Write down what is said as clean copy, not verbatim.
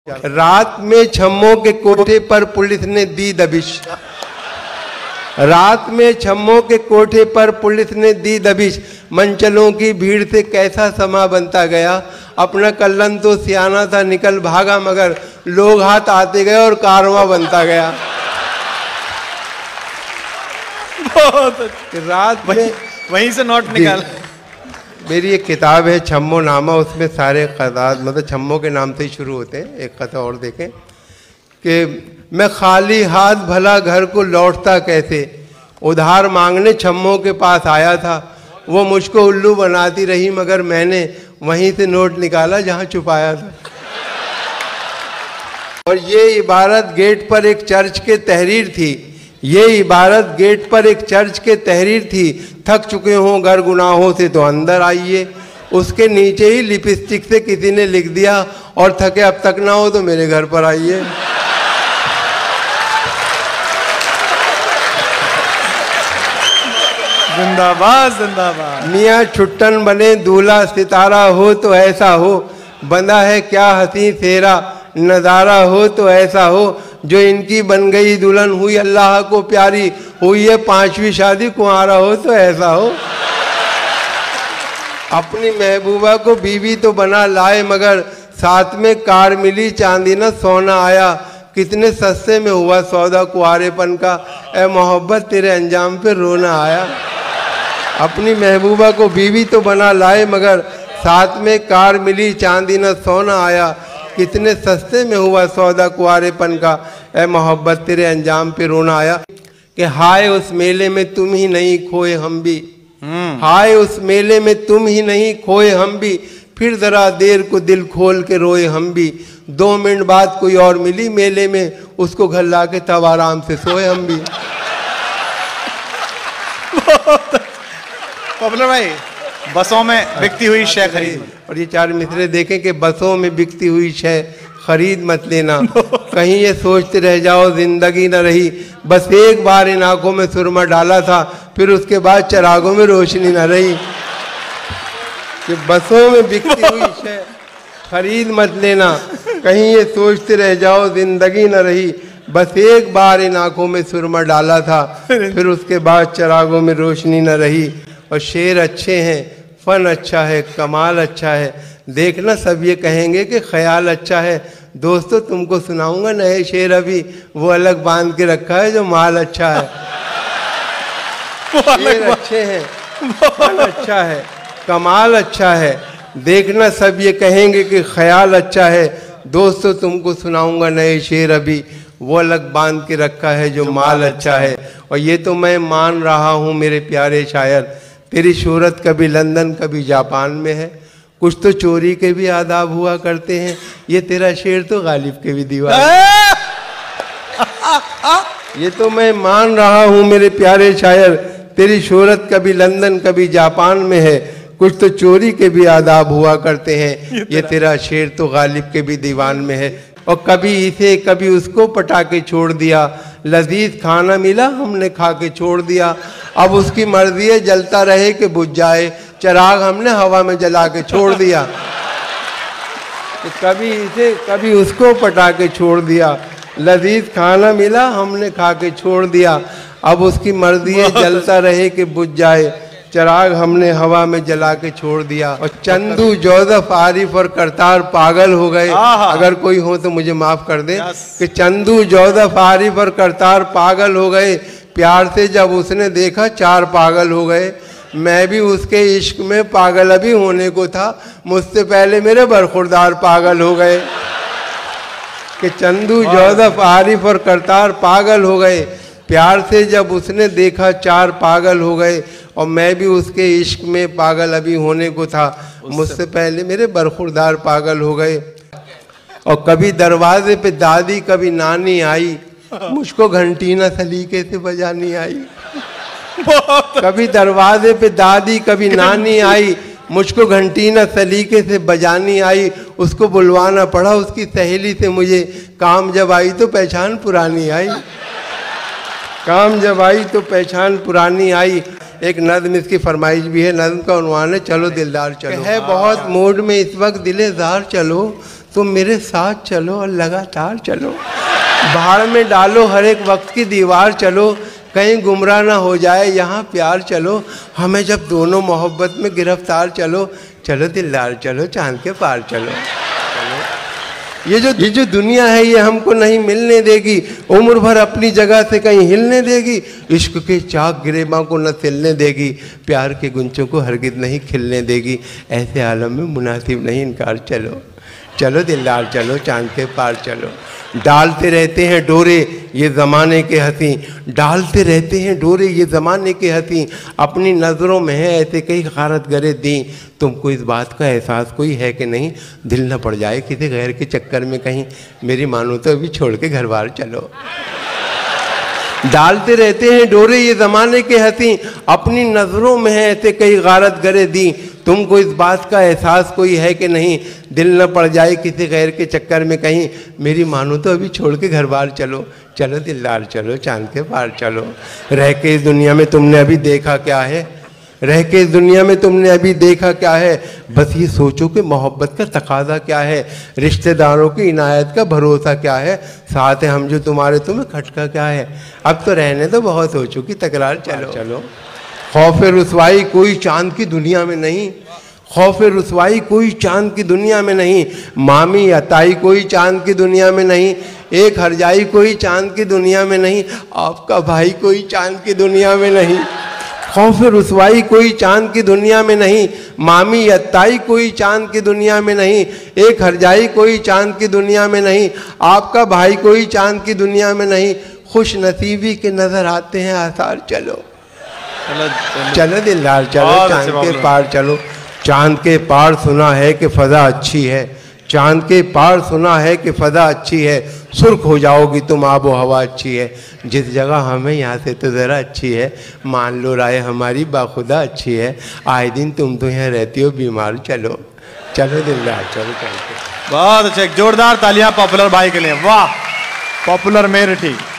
रात में छम्मों के कोठे पर पुलिस ने दी दबिश। रात में छम्मों के कोठे पर पुलिस ने दी दबिश। मंचलों की भीड़ से कैसा समा बनता गया। अपना कल्लन तो सियाना था निकल भागा, मगर लोग हाथ आते गए और कारवां बनता गया। रात में वहीं से नोट निकाल। मेरी एक किताब है छम्मो नामा, उसमें सारे कथात मतलब छम्मो के नाम से ही शुरू होते हैं। एक कथा और देखें कि मैं खाली हाथ भला घर को लौटता कैसे, उधार मांगने छम्मो के पास आया था। वो मुझको उल्लू बनाती रही, मगर मैंने वहीं से नोट निकाला जहां छुपाया था। और ये इबारत गेट पर एक चर्च के तहरीर थी। ये इबारत गेट पर एक चर्च के तहरीर थी। थक चुके हों घर गुनाहों से तो अंदर आइए। उसके नीचे ही लिपस्टिक से किसी ने लिख दिया, और थके अब तक ना हो तो मेरे घर पर आइए। जिंदाबाद जिंदाबाद। मियाँ छुट्टन बने दूल्हा सितारा हो तो ऐसा हो, बंधा है क्या हंसी तेरा नज़ारा हो तो ऐसा हो। जो इनकी बन गई दुल्हन हुई अल्लाह को प्यारी, हुई है 5वीं शादी कुंवारा हो तो ऐसा हो। अपनी महबूबा को बीवी तो बना लाए, मगर साथ में कार मिली चांदी न सोना आया। कितने सस्ते में हुआ सौदा कुंवारेपन का, ए मोहब्बत तेरे अंजाम पे रोना आया। अपनी महबूबा को बीवी तो बना लाए, मगर साथ में कार मिली चांदी न सोना आया। कितने सस्ते में हुआ सौदा कुंवारेपन का, ए मोहब्बत तेरे अंजाम पे रोना आया। कि हाय उस मेले में तुम ही नहीं खोए हम भी, हाय उस मेले में तुम ही नहीं खोए हम भी। फिर जरा देर को दिल खोल के रोए हम भी। 2 मिनट बाद कोई और मिली मेले में, उसको घर ला के तब आराम से सोए हम भी। पॉपुलर भाई, बसों में बिकती हुई शय खरीद। और ये 4 मिसरे देखें कि बसों में बिकती हुई शय खरीद मत लेना। कहीं ये सोचते रह जाओ जिंदगी न रही। बस एक बार इन आंखों में सुरमा डाला था, फिर उसके बाद चरागों में रोशनी न रही। कि बसों में बिकती हुई शय खरीद मत लेना, कहीं ये सोचते रह जाओ जिंदगी न रही। बस एक बार इन आंखों में सुरमा डाला था, फिर उसके बाद चरागों में रोशनी न रही। और शेर अच्छे हैं, फन अच्छा है, कमाल अच्छा है, देखना सब ये कहेंगे कि ख्याल अच्छा है। दोस्तों तुमको सुनाऊंगा नए शेर अभी, वो अलग बांध के रखा है जो माल अच्छा है। शेर अच्छे हैं, फन अच्छा है, कमाल अच्छा है, देखना सब ये कहेंगे कि ख्याल अच्छा है। दोस्तों तुमको सुनाऊंगा नए शेर अभी, वो अलग बांध के रखा है जो माल अच्छा है। और ये तो मैं मान रहा हूँ मेरे प्यारे शायर, तेरी शोहरत कभी लंदन कभी जापान में है। कुछ तो चोरी के भी आदाब हुआ करते हैं, ये तेरा शेर तो गालिब के भी दीवार। ये तो मैं मान रहा हूँ मेरे प्यारे शायर, तेरी शोहरत कभी लंदन कभी जापान में है। कुछ तो चोरी के भी आदाब हुआ करते हैं, ये तेरा शेर तो गालिब के भी दीवान में है। और कभी इसे कभी उसको पटा के छोड़ दिया, लजीज खाना मिला हमने खा के छोड़ दिया। अब उसकी मर्जी है जलता रहे कि बुझ जाए, चिराग हमने हवा में जला के छोड़ दिया। तो कभी इसे कभी उसको पटा के छोड़ दिया, लजीज खाना मिला हमने खा के छोड़ दिया। अब उसकी मर्जी है जलता रहे कि बुझ जाए, चिराग हमने हवा में जला के छोड़ दिया। और चंदू जोसेफ आरिफ और करतार पागल हो गए। अगर कोई हो तो मुझे माफ कर दे कि चंदू जोसेफ आरिफ और करतार पागल हो गए। प्यार से जब उसने देखा 4 पागल हो गए। मैं भी उसके इश्क में पागल अभी होने को था, मुझसे पहले मेरे बरखुरदार पागल हो गए। कि चंदू जोसेफ आरिफ और करतार पागल हो गए। प्यार से जब उसने देखा 4 पागल हो गए। और मैं भी उसके इश्क में पागल अभी होने को था, मुझसे पहले मेरे बरखुरदार पागल हो गए। और कभी दरवाजे पे दादी कभी नानी आई, मुझको घंटी ना सलीके से बजानी आई। कभी दरवाजे पे दादी कभी नानी आई, मुझको घंटी ना सलीके से बजानी आई। उसको बुलवाना पड़ा उसकी सहेली से मुझे, काम जब आई तो पहचान पुरानी आई। काम जब आई तो पहचान पुरानी आई। एक नज़्म इसकी फरमाइश भी है, नज़्म का उन्वान है चलो दिलदार चलो। है बहुत मूड में इस वक्त दिले ज़ार चलो, तो मेरे साथ चलो और लगातार चलो। भाड़ में डालो हर एक वक्त की दीवार, चलो कहीं गुमराह ना हो जाए यहाँ प्यार, चलो हमें जब दोनों मोहब्बत में गिरफ्तार, चलो चलो दिलदार चलो चांद के पार चलो। ये जो दुनिया है ये हमको नहीं मिलने देगी, उम्र भर अपनी जगह से कहीं हिलने देगी, इश्क के चाक गिरेबां को न सिलने देगी, प्यार के गुंचों को हरगिज़ नहीं खिलने देगी। ऐसे आलम में मुनासिब नहीं इनकार, चलो चलो दिलदार चलो चांद के पार चलो। डालते रहते हैं डोरे ये ज़माने के हंसी, डालते रहते हैं डोरे ये ज़माने के हंसी, अपनी नज़रों में है ऐसे कई गारत गरे दी, तुमको इस बात का एहसास कोई है कि नहीं, दिल न पड़ जाए किसी गैर के चक्कर में कहीं, मेरी मानो तो अभी छोड़ के घर बार चलो। डालते रहते हैं डोरे ये ज़माने के हंसी, अपनी नज़रों में है ऐसे कई गारत गरे दी, तुमको इस बात का एहसास कोई है कि नहीं, दिल न पड़ जाए किसी गैर के चक्कर में कहीं, मेरी मानो तो अभी छोड़ के घर बार चलो। चलो दिलदार चलो चांद के पार चलो। रह के इस दुनिया में तुमने अभी देखा क्या है, रह के इस दुनिया में तुमने अभी देखा क्या है, बस ये सोचो कि मोहब्बत का तकाजा क्या है, रिश्तेदारों की इनायत का भरोसा क्या है, साथ है हम जो तुम्हारे तुम्हें खटका क्या है, अब तो रहने तो बहुत हो चुकी तकरार, चलो चलो। खौफ रुसवाई कोई चांद की दुनिया में नहीं, खौफ रुसवाई कोई चांद की दुनिया में नहीं, मामी अताई कोई चांद की दुनिया में नहीं, एक हरजाई कोई चांद की दुनिया में नहीं, आपका भाई कोई चांद की दुनिया में नहीं। खौफ रुसवाई कोई चांद की दुनिया में नहीं, मामी अताई कोई चांद की दुनिया में नहीं, एक हरजाई कोई चांद की दुनिया में नहीं, आपका भाई कोई चांद की दुनिया में नहीं, खुश नसीबी के नजर आते हैं आसार, चलो चलो दिलदार चलो चांद के पार चलो। चांद के पार सुना है कि फ़ज़ा अच्छी है, चांद के पार सुना है कि फ़ज़ा अच्छी है, सुर्ख हो जाओगी तुम आबो हवा अच्छी है, जिस जगह हमें यहाँ से तो ज़रा अच्छी है, मान लो राय हमारी बाखुदा अच्छी है, आए दिन तुम तो यहाँ रहती हो बीमार, चलो चलो दिलदार चलो चलते। बहुत अच्छा, जोरदार तालियां पॉपुलर भाई के लिए, वाह पॉपुलर मेरठी।